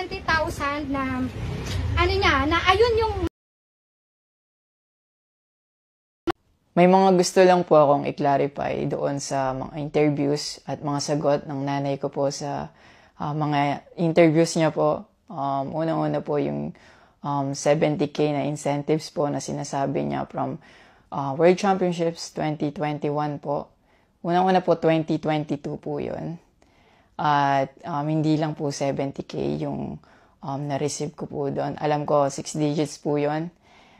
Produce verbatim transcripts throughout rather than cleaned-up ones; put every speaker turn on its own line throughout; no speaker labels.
twenty thousand na ano niya, na ayun yung
may mga gusto lang po akong i-clarify doon sa mga interviews at mga sagot ng nanay ko po sa uh, mga interviews niya po. Um, unang-una po yung um, seventy K na incentives po na sinasabi niya from uh, World Championships twenty twenty-one po. Unang-una po twenty twenty-two po yun. At um, hindi lang po seventy K yung um, na-receive ko po doon. Alam ko six digits po yun.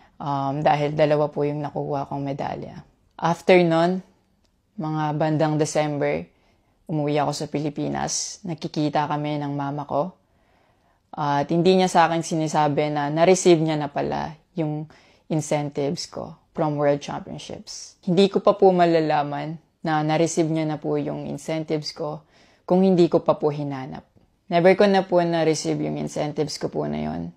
Um, dahil dalawa po yung nakuha kong medalya. After nun, mga bandang December, umuwi ako sa Pilipinas. Nakikita kami ng mama ko. Uh, at hindi niya sa akin sinisabi na na-receive niya na pala yung incentives ko from World Championships. Hindi ko pa po malalaman na na-receive niya na po yung incentives ko kung hindi ko pa po hinanap. Never ko na po na-receive yung incentives ko po na yon.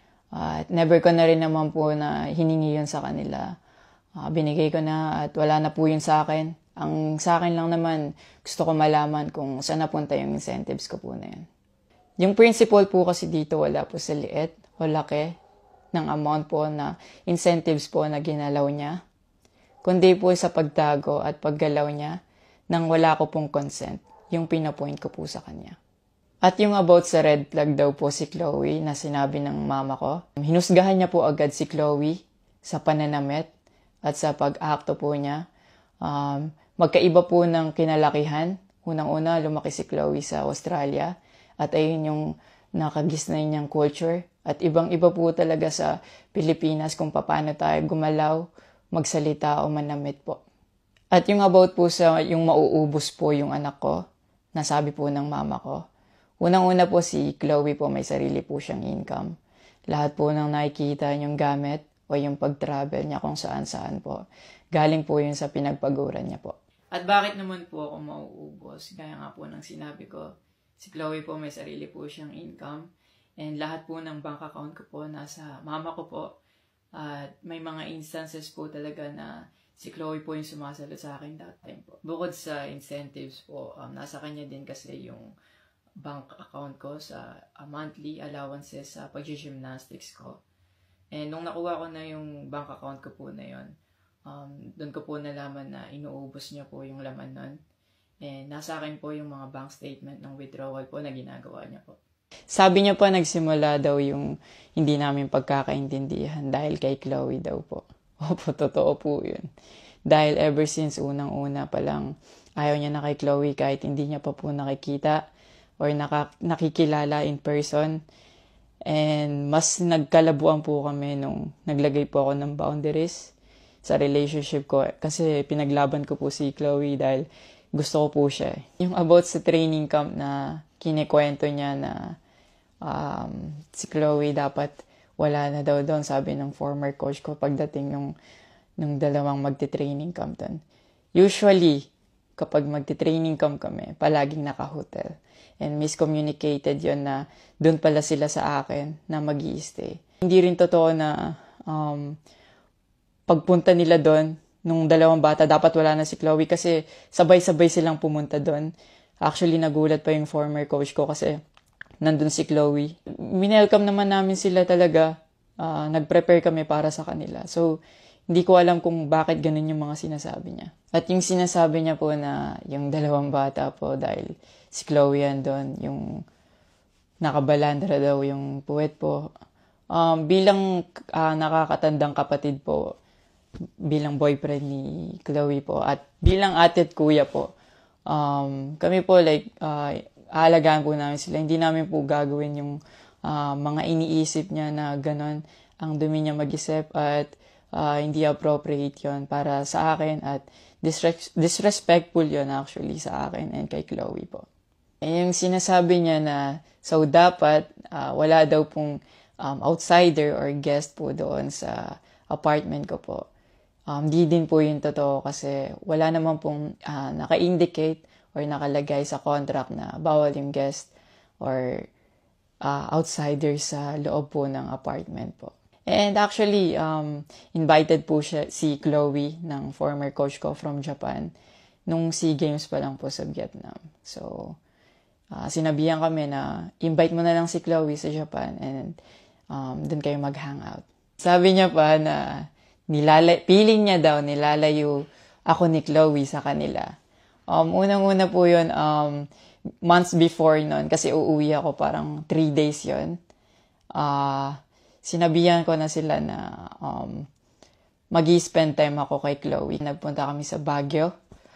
At uh, never ko na rin naman po na hiningi yun sa kanila. Uh, binigay ko na at wala na po yun sa akin. Ang sa akin lang naman, gusto ko malaman kung saan napunta yung incentives ko po na yun. Yung principle po kasi dito wala po sa liit o laki ng amount po na incentives po na ginalaw niya. Kundi po sa pagtago at paggalaw niya nang wala ko pong consent, yung pinapoint ko po sa kanya. At yung about sa red flag daw po si Chloe na sinabi ng mama ko, hinusgahan niya po agad si Chloe sa pananamit at sa pag-akto po niya. Um, magkaiba po ng kinalakihan. Unang-una, lumaki si Chloe sa Australia at ayun yung nakagisnay niyang culture. At ibang-iba po talaga sa Pilipinas kung paano tayo gumalaw, magsalita o manamit po. At yung about po sa yung mauubos po yung anak ko, nasabi po ng mama ko. Unang-una po si Chloe po may sarili po siyang income. Lahat po ng nakikita niyong gamit o yung pag-travel niya kung saan-saan po. Galing po yun sa pinagpaguran niya po. At bakit naman po ako mauubos? Gaya nga po ng sinabi ko, si Chloe po may sarili po siyang income. And lahat po ng bank account ko po nasa mama ko po. At may mga instances po talaga na si Chloe po yung sumasalo sa akin that time po. Bukod sa incentives po, um, nasa kanya din kasi yung bank account ko sa uh, monthly allowances sa pag-gymnastics ko. And nung nakuha ko na yung bank account ko po na yun, um, doon ko po nalaman na inuubos niya po yung laman nun. And nasa akin po yung mga bank statement ng withdrawal po na ginagawa niya po. Sabi niya po nagsimula daw yung hindi namin pagkakaintindihan dahil kay Chloe daw po. Opo, totoo po yun. Dahil ever since unang-una pa lang, ayaw niya na kay Chloe kahit hindi niya pa po nakikita or naka, nakikilala in person. And mas nagkalabuan po kami nung naglagay po ako ng boundaries sa relationship ko. Kasi pinaglaban ko po si Chloe dahil gusto ko po siya. Yung about sa training camp na kinikwento niya na um, si Chloe dapat wala na daw doon, sabi ng former coach ko pagdating nung, nung dalawang magti-training camp doon. Usually, kapag magti-training camp kami, palaging naka-hotel. And miscommunicated yon na doon pala sila sa akin na mag-i-stay. Hindi rin totoo na um, pagpunta nila doon, nung dalawang bata, dapat wala na si Chloe kasi sabay-sabay silang pumunta doon. Actually, nagulat pa yung former coach ko kasi nandun si Chloe. Minelcome naman namin sila talaga. Uh, nag-prepare kami para sa kanila. So, hindi ko alam kung bakit ganun yung mga sinasabi niya. At yung sinasabi niya po na yung dalawang bata po dahil si Chloe yan doon, yung nakabalandra daw yung puwet po. Um, bilang uh, nakakatandang kapatid po, bilang boyfriend ni Chloe po, at bilang ate at kuya po, um, kami po like, uh, aalagaan po namin sila. Hindi namin po gagawin yung uh, mga iniisip niya na ganon ang dumi niya mag-isip at uh, hindi appropriate yon para sa akin at disres- disrespectful yon actually sa akin and kay Chloe po. And yung sinasabi niya na so dapat uh, wala daw pong um, outsider or guest po doon sa apartment ko po. Um, di din po yung totoo kasi wala naman pong uh, naka-indicate or nakalagay sa contract na bawal yung guest or uh, outsider sa loob po ng apartment po. And actually, um, invited po siya, si Chloe ng former coach ko from Japan nung SEA Games pa lang po sa Vietnam. So, uh, sinabihan kami na invite mo na lang si Chloe sa Japan and um, dun kayo mag-hangout. Sabi niya pa na nilala- feeling niya daw nilalayo ako ni Chloe sa kanila. Um, unang-una po yun, um, months before nun, kasi uuwi ako parang three days yun. Uh, sinabihan ko na sila na um, mag-i-spend time ako kay Chloe. Nagpunta kami sa Baguio.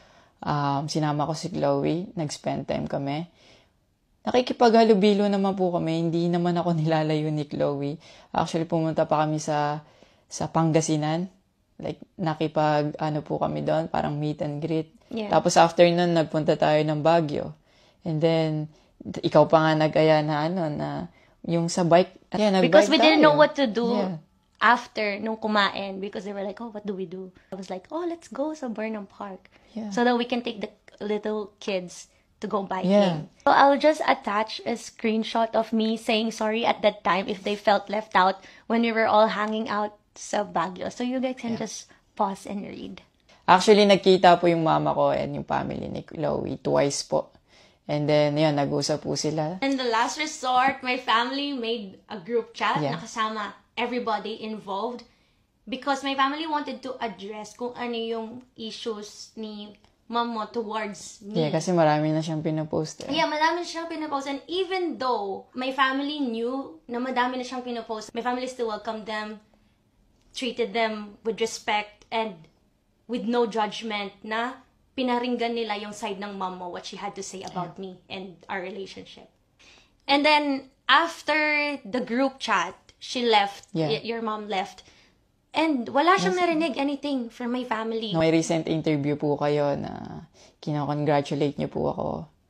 Um, sinama ko si Chloe. Nag-spend time kami. Nakikipaghalubilo naman po kami. Hindi naman ako nilalayo ni Chloe. Actually, pumunta pa kami sa sa Pangasinan. Like, nakipag, ano po kami doon, parang meet and greet.
Yeah.
Tapos after nun, nagpunta tayo ng Baguio. And then, ikaw pa nga nag-aya na ano, na yung sa bike. Yeah, nag-bike
Because we didn't
tayo.
know what to do.
Yeah.
After nung kumain, because they were like, oh, what do we do? I was like, oh, let's go sa Burnham Park.
Yeah.
So that we can take the little kids to go biking.
Yeah.
So I'll just attach a screenshot of me saying sorry at that time if they felt left out when we were all hanging out sa Baguio. So you guys can
Yeah.
just pause and read.
Actually, nagkita po yung mama ko and yung family ni Chloe twice po. And then, yun, nag-usap po sila.
In the last resort, my family made a group chat
Yeah.
na kasama everybody involved because my family wanted to address kung ano yung issues ni mom mo towards me.
Yeah, kasi marami na siyang pinopost eh.
Yeah, madami na siyang pinapost. And even though my family knew na madami na siyang pinapost, my family still welcomed them, treated them with respect, and with no judgment na pinaringgan nila yung side ng mom mo, what she had to say about me and our relationship. And then, after the group chat, she left,
Yeah.
y- your mom left, and wala siyang narinig anything from my family.
May recent interview po kayo na kinakongratulate niyo po ako.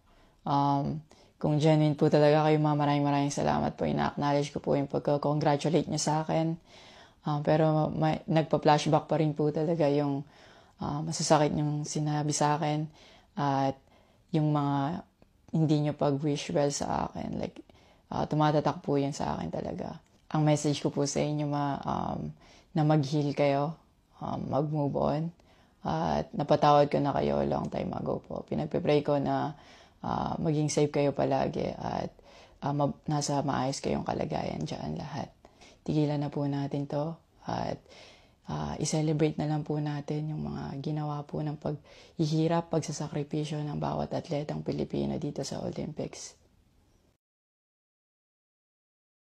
Um, kung genuine po talaga kayo, ma, maraming maraming salamat po. Ina-acknowledge ko po yung pagka-congratulate niyo sa akin. Um, pero may, nagpa-flashback pa rin po talaga yung uh, masasakit yung sinabi sa akin at yung mga hindi niyo pag-wish well sa akin. Like, uh, tumatatak po yun sa akin talaga. Ang message ko po sa inyo, ma, um, na mag-heal kayo, um, mag-move on, at napatawad ko na kayo long time ago po. Pinagpipray ko na uh, maging safe kayo palagi at uh, ma- nasa maayos kayong kalagayan dyan lahat. Tigilan na po natin to at uh, i-celebrate na lang po natin yung mga ginawa po ng paghihirap, pagsasakripisyo ng bawat atletang Pilipino dito sa Olympics.